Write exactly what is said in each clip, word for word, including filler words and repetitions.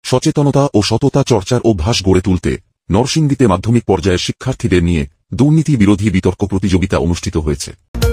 সচেতনতা ও সততা চর্চার অভ্যাস গড়ে তুলতে নরসিংদীতে মাধ্যমিক পর্যায়ের শিক্ষার্থীদের নিয়ে দুর্নীতি বিরোধী বিতর্ক প্রতিযোগিতা অনুষ্ঠিত হয়েছে।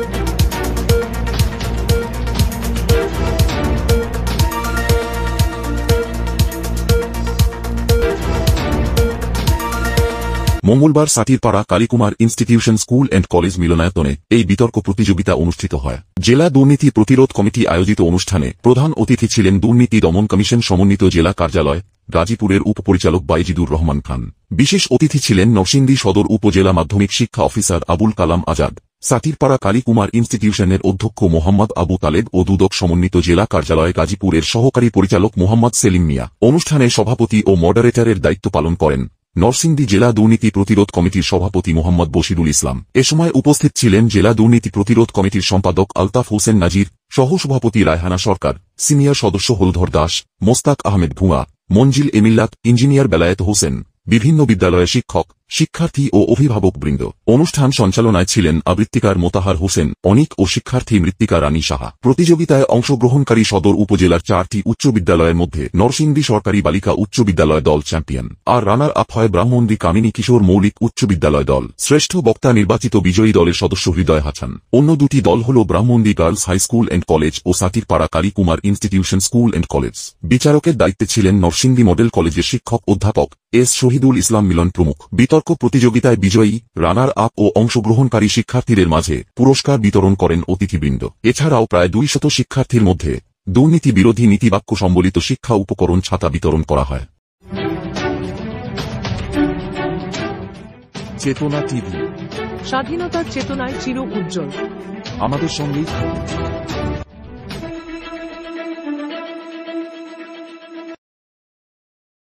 মঙ্গলবার Satirpara Kalikumar institution school and college মিলনায়তনে এই বিতর্ক প্রতিযোগিতা অনুষ্ঠিত হয়। জেলা দুর্নীতি প্রতিরোধ কমিটি আয়োজিত অনুষ্ঠানে প্রধান অতিথি ছিলেন দুর্নীতি দমন কমিশন সমন্বিত জেলা কার্যালয় গাজীপুরের উপপরিচালক বাইজিদুর রহমান খান। বিশেষ অতিথি ছিলেন নরসিংদী সদর উপজেলা মাধ্যমিক শিক্ষা অফিসার আবুল কালাম আজাদ, সাটিরপাড়া কালীকুমার ইনস্টিটিউশনের অধ্যক্ষ মোহাম্মদ আবু তালেব ও দুদক সমন্বিত জেলা কার্যালয় গাজীপুরের সহকারী পরিচালক মোহাম্মদ সেলিম মিয়া। অনুষ্ঠানে সভাপতি ও মডারেটরের দায়িত্ব পালন করেন নরসিংদী জেলা দুর্নীতি প্রতিরোধ কমিটির সভাপতি মোহাম্মদ বশিরুল ইসলাম। এ সময় উপস্থিত ছিলেন জেলা দুর্নীতি প্রতিরোধ কমিটির সম্পাদক আলতাফ হোসেন নাজির, সহসভাপতি রায়হানা সরকার, সিনিয়র সদস্য হলধর দাস, মোস্তাক আহমেদ ভুঁয়া, মঞ্জিল এমিল্লাত, ইঞ্জিনিয়ার বেলায়েত হোসেন, বিভিন্ন বিদ্যালয়ের শিক্ষক, শিক্ষার্থী ও অভিভাবকবৃন্দ। অনুষ্ঠান সঞ্চালনায় ছিলেন আবৃত্তিকার মোতাহার হোসেন অনিক ও শিক্ষার্থী মৃত্তিকা রানী সাহা। প্রতিযোগিতায় অংশগ্রহণকারী সদর উপজেলার চারটি উচ্চ বিদ্যালয়ের মধ্যে নরসিংদী সরকারি বালিকা উচ্চ বিদ্যালয় দল চ্যাম্পিয়ন, আর রানার আপ হয় ব্রাহ্মণদী কামিনী কিশোর মৌলিক উচ্চ বিদ্যালয় দল। শ্রেষ্ঠ বক্তা নির্বাচিত বিজয়ী দলের সদস্য হৃদয় হাসান। অন্য দুটি দল হল Brahmandi girls high school and college ও Satirpara Kalikumar institution school and college. বিচারকের দায়িত্বে ছিলেন নরসিংদী মডেল কলেজের শিক্ষক অধ্যাপক এস শহীদুল ইসলাম মিলন প্রমুখ। বিতর্ক প্রতিযোগিতায় বিজয়ী, রানার আপ ও অংশগ্রহণকারী শিক্ষার্থীদের মাঝে পুরস্কার বিতরণ করেন অতিথিবৃন্দ। এছাড়াও প্রায় দুইশত শিক্ষার্থীর মধ্যে দুর্নীতি বিরোধী নীতিবাক্য সম্বলিত শিক্ষা উপকরণ ছাতা বিতরণ করা হয়। চেতনা টিভি, স্বাধীনতার চেতনায় চির উজ্জ্বল। আমাদের সঙ্গেই থাকুন।